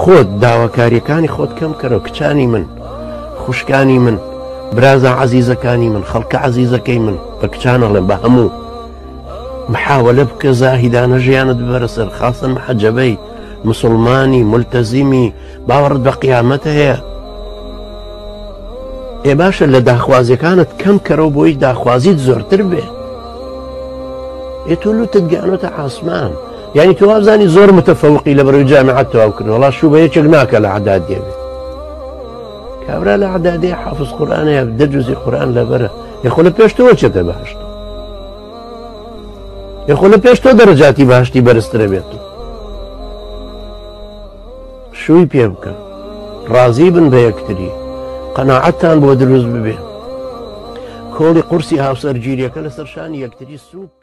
خۆت داواکاریەکانی خۆت کەم کەرەوە. کچانی من، خوشکانی من، برازە عەزیزەکانی من، خەڵکە عەزیزەکەی من، بە کچانەڵێم بە هەموو محاولە بکە زاهیدانە ژیانت ببەرە سەر، خاستن محەجەبەی مسلمانی ملتەزیمی باوەڕت بە قیامەتە هەیە. ئێ باشە لە داخوازیەکانت کەم کەرەوە بۆی داخوازیت زۆرتر بێ. ئێ تۆ لوتت گەیانۆتە عاسمان، یعنی تۆ وابزانی زۆر متەفەوقی لە بەرەوەی جامعەت تەواو کردن، وەڵا شوو بە یەکێک ناکە لە عەدادیە بێت. کابرا لە عەدادیە حافظ قورئانەیە 10 جوزی قورئان لەبەرە، یەخۆ لە پێش تۆ چێتە بەهەشتەوە، یەخۆ لە پێش تۆ دەرەجاتی بەهەشتی بەرزترە بێت. شووی پێ بکە، ڕازی بن بە یەکتری، قەناعەتتان بۆ دروست ببێ، کۆڵی قورسی هاوسەرگیریەکە لەسەر شانی یەکتری سووک